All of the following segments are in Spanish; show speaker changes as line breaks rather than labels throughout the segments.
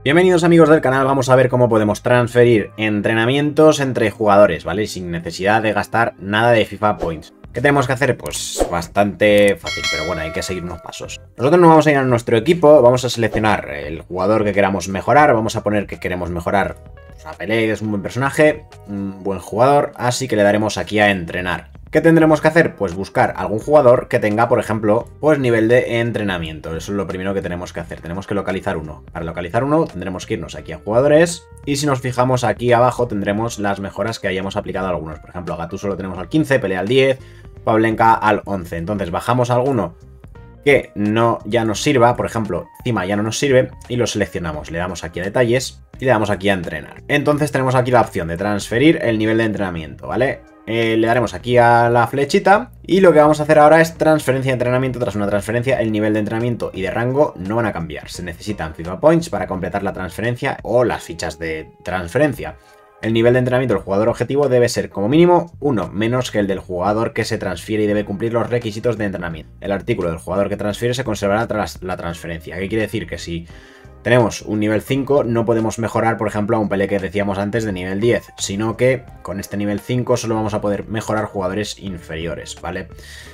Bienvenidos amigos del canal, vamos a ver cómo podemos transferir entrenamientos entre jugadores, ¿vale? Sin necesidad de gastar nada de FIFA Points. ¿Qué tenemos que hacer? Pues bastante fácil, pero bueno, hay que seguir unos pasos. Nosotros nos vamos a ir a nuestro equipo, vamos a seleccionar el jugador que queramos mejorar, vamos a poner que queremos mejorar a Pelé, que es un buen personaje, un buen jugador, así que le daremos aquí a entrenar. ¿Qué tendremos que hacer? Pues buscar algún jugador que tenga, por ejemplo, pues nivel de entrenamiento. Eso es lo primero que tenemos que hacer. Tenemos que localizar uno. Para localizar uno tendremos que irnos aquí a jugadores. Y si nos fijamos aquí abajo tendremos las mejoras que hayamos aplicado a algunos. Por ejemplo, a Gattuso lo tenemos al 15, Pelé al 10, Pavlenka al 11. Entonces bajamos alguno que ya nos sirva. Por ejemplo, Zima ya no nos sirve y lo seleccionamos. Le damos aquí a detalles y le damos aquí a entrenar. Entonces tenemos aquí la opción de transferir el nivel de entrenamiento, ¿vale? Le daremos aquí a la flechita y lo que vamos a hacer ahora es transferencia de entrenamiento. Tras una transferencia, el nivel de entrenamiento y de rango no van a cambiar. Se necesitan FIFA Points para completar la transferencia o las fichas de transferencia. El nivel de entrenamiento del jugador objetivo debe ser como mínimo 1 menos que el del jugador que se transfiere y debe cumplir los requisitos de entrenamiento. El artículo del jugador que transfiere se conservará tras la transferencia. ¿Qué quiere decir? Que si tenemos un nivel 5, no podemos mejorar, por ejemplo, a un Pelé que decíamos antes de nivel 10, sino que con este nivel 5 solo vamos a poder mejorar jugadores inferiores, ¿vale?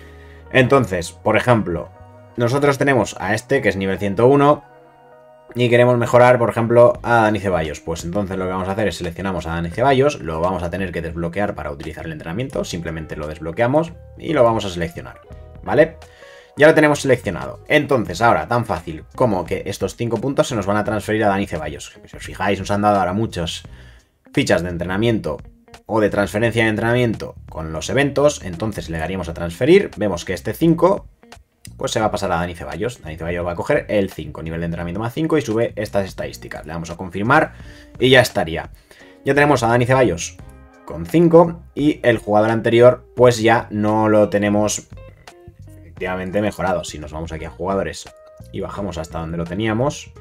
Entonces, por ejemplo, nosotros tenemos a este que es nivel 101 y queremos mejorar, por ejemplo, a Dani Ceballos. Pues entonces lo que vamos a hacer es seleccionamos a Dani Ceballos, lo vamos a tener que desbloquear para utilizar el entrenamiento, simplemente lo desbloqueamos y lo vamos a seleccionar, ¿vale? Ya lo tenemos seleccionado. Entonces, ahora, tan fácil como que estos 5 puntos se nos van a transferir a Dani Ceballos. Si os fijáis, nos han dado ahora muchas fichas de entrenamiento o de transferencia de entrenamiento con los eventos. Entonces le daríamos a transferir. Vemos que este 5 pues se va a pasar a Dani Ceballos. Dani Ceballos va a coger el 5, nivel de entrenamiento más 5 y sube estas estadísticas. Le damos a confirmar y ya estaría. Ya tenemos a Dani Ceballos con 5 y el jugador anterior pues ya no lo tenemos mejorado. Si nos vamos aquí a jugadores y bajamos hasta donde lo teníamos,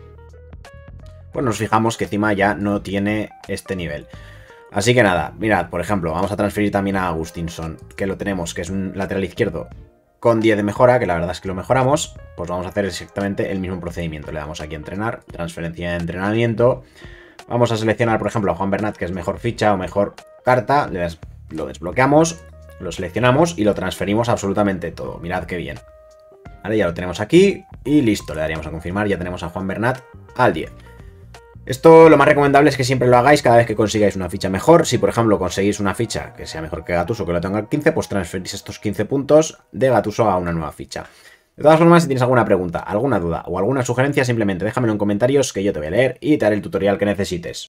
pues nos fijamos que encima ya no tiene este nivel. Así que nada, mirad, por ejemplo, vamos a transferir también a Agustinson, que lo tenemos, que es un lateral izquierdo con 10 de mejora, que la verdad es que lo mejoramos. Pues vamos a hacer exactamente el mismo procedimiento. Le damos aquí a entrenar, transferencia de entrenamiento. Vamos a seleccionar, por ejemplo, a Juan Bernat, que es mejor ficha o mejor carta. Lo desbloqueamos, lo seleccionamos y lo transferimos absolutamente todo. Mirad qué bien. Vale, ya lo tenemos aquí y listo. Le daríamos a confirmar. Ya tenemos a Juan Bernat al 10. Esto lo más recomendable es que siempre lo hagáis cada vez que consigáis una ficha mejor. Si por ejemplo conseguís una ficha que sea mejor que Gattuso, que lo tenga al 15, pues transferís estos 15 puntos de Gattuso a una nueva ficha. De todas formas, si tienes alguna pregunta, alguna duda o alguna sugerencia, simplemente déjamelo en comentarios que yo te voy a leer y te haré el tutorial que necesites.